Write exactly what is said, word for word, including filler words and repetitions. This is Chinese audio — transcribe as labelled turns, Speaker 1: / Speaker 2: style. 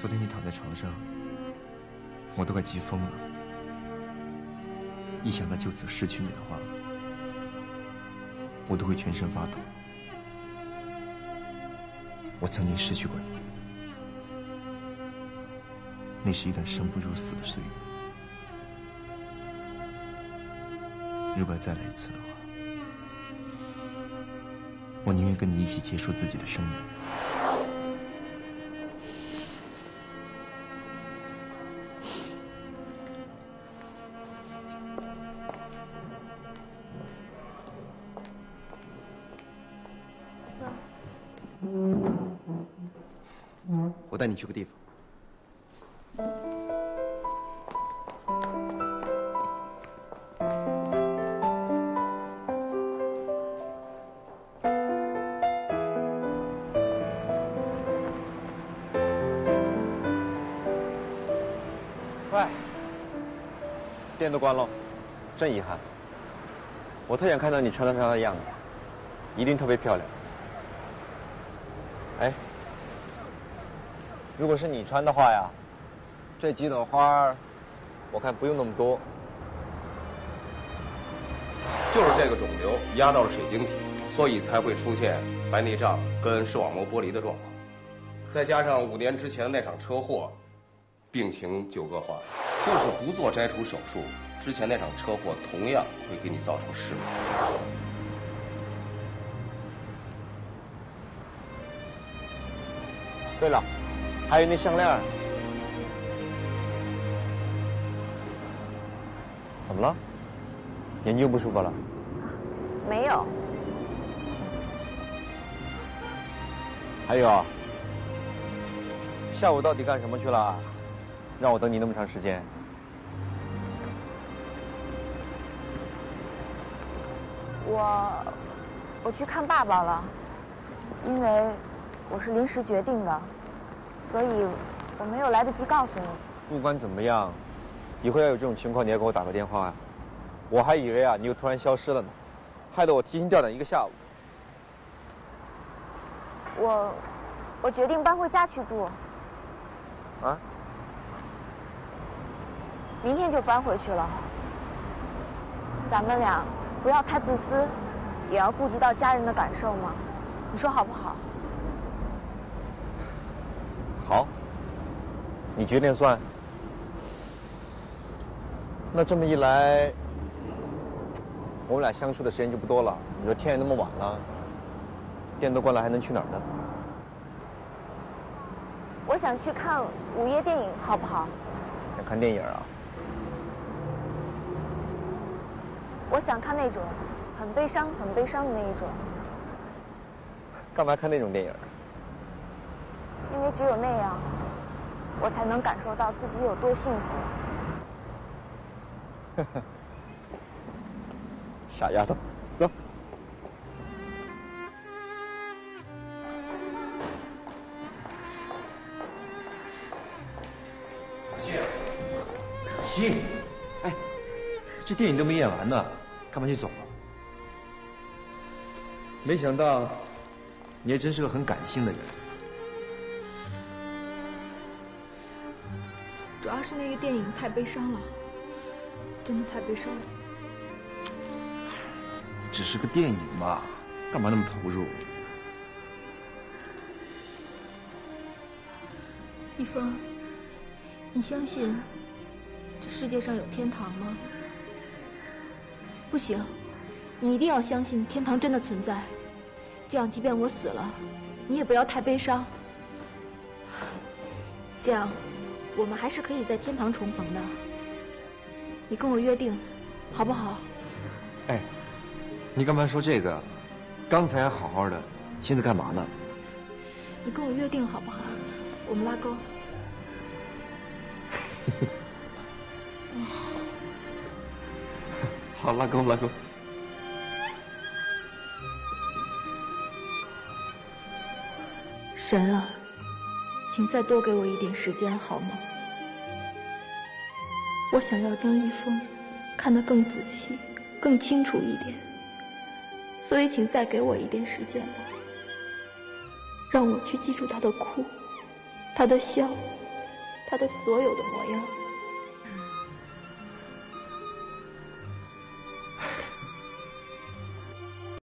Speaker 1: 昨天你躺在床上，我都快急疯了。一想到就此失去你的话，我都会全身发抖。我曾经失去过你，那是一段生不如死的岁月。如果要再来一次的话，我宁愿跟你一起结束自己的生命。我带你去个地方。
Speaker 2: 喂，店都关了，真遗憾。我特想看到你穿得上的样子，一定特别漂亮。哎。 如果是你穿的话呀，这几朵花，我看不用那么多。
Speaker 3: 就是这个肿瘤压到了水晶体，所以才会出现白内障跟视网膜剥离的状况。再加上五年之前的那场车祸，病情就恶化。就是不做摘除手术，之前那场车祸同样会给你造成失明。
Speaker 2: 对了。 还有那项链，怎么了？眼睛又不舒服了？
Speaker 4: 没有。
Speaker 2: 还有，下午到底干什么去了？让我等你那么长时间。
Speaker 4: 我，我去看爸爸了，因为我是临时决定的。 所以，我没有来得及告诉你。
Speaker 2: 不管怎么样，以后要有这种情况，你要给我打个电话啊！我还以为啊，你又突然消失了呢，害得我提心吊胆一个下午。
Speaker 4: 我，我决定搬回家去住。
Speaker 2: 啊？
Speaker 4: 明天就搬回去了。咱们俩不要太自私，也要顾及到家人的感受嘛。你说好不好？
Speaker 2: 好，你决定算。那这么一来，我们俩相处的时间就不多了。你说天也那么晚了，店都关了，还能去哪儿呢？
Speaker 4: 我想去看午夜电影，好不好？
Speaker 2: 想看电影啊？
Speaker 4: 我想看那种很悲伤、很悲伤的那一种。
Speaker 2: 干嘛看那种电影？
Speaker 4: 因为只有那样，我才能感受到自己有多幸福。
Speaker 2: 傻丫头，走。
Speaker 1: 谢，谢，哎，这电影都没演完呢，干嘛就走了？没想到，你还真是个很感性的人。
Speaker 5: 主要是那个电影太悲伤了，真的太悲伤了。
Speaker 1: 只是个电影嘛，干嘛那么投入？
Speaker 5: 一峰，你相信这世界上有天堂吗？不行，你一定要相信天堂真的存在，这样即便我死了，你也不要太悲伤。这样。 我们还是可以在天堂重逢的，你跟我约定，好不好？
Speaker 1: 哎，你干嘛说这个？刚才还好好的，现在干嘛呢？
Speaker 5: 你跟我约定好不好？我们拉钩。
Speaker 1: 好，拉钩，拉钩。
Speaker 5: 神啊！ 请再多给我一点时间好吗？我想要将一峰看得更仔细、更清楚一点，所以请再给我一点时间吧，让我去记住他的哭、他的笑、 他的所有的模样。